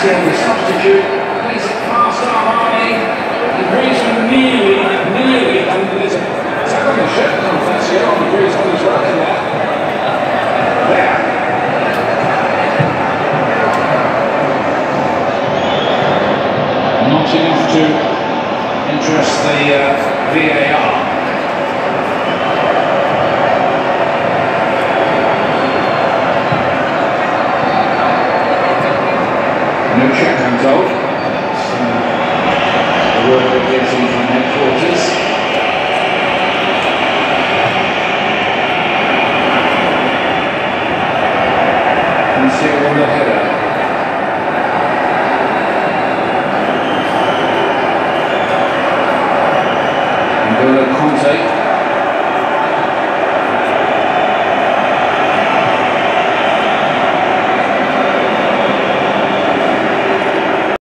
Sebastian, the substitute, plays it past Armani. And Griezmann nearly, and there's a tap on the shirt Confessio on Griezmann is running there. Not enough to interest the VAR. No check, I'm told.